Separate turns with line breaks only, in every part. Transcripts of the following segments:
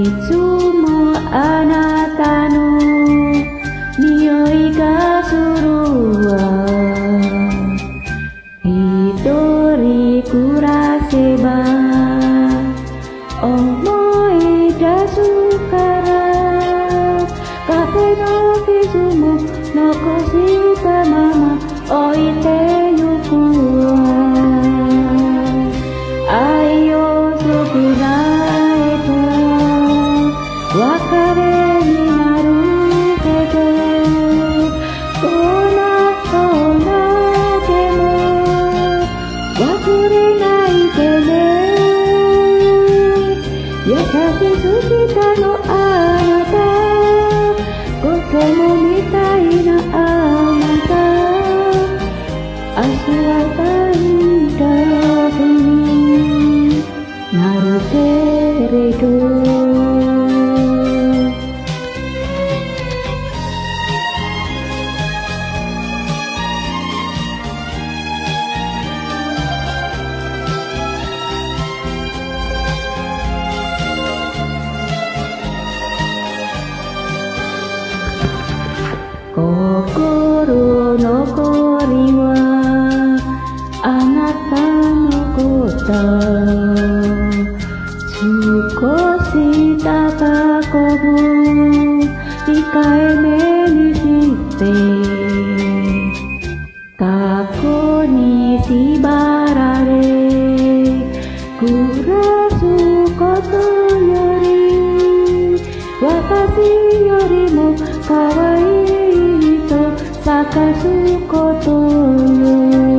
つもあなたの匂いがするわ。一人暮らせば思い出すから、カフェの傷も残したまま置いてゆくわ。愛を少ないと別れになるけど、どんなでも忘れないでね。優しすぎたのあなた、子供みたいなあなた、明日は誕生日になるけれど。心残りはあなたのこと、少し高ぶ控えめにして、過去に縛られ暮らすことより、私よりも可愛い探すことよ。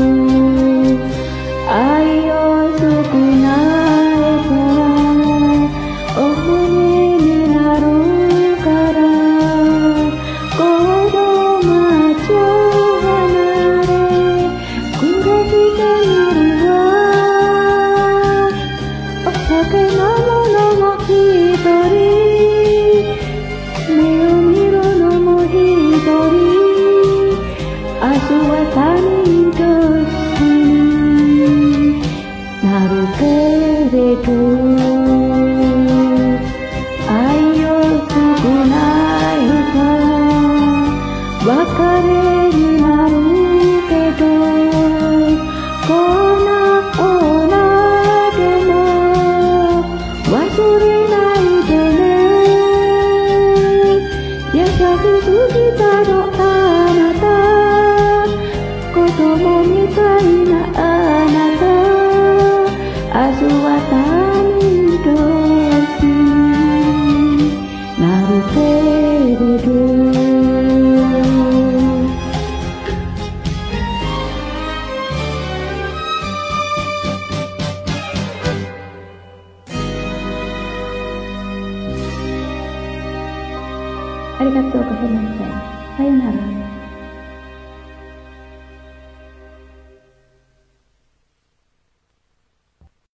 愛を少ないから思いになるから、子供町を離れ暮らしてみるわ。お酒飲むのも一人、目を見るのも一人、明日は他人と死になるけれど、愛を少ないと別れになるけど、こんな女でも忘れないでね。優しすぎたのあなた、子供みたいなあなた、明日は他人同士になるけれど。ありがとうございました。さよなら。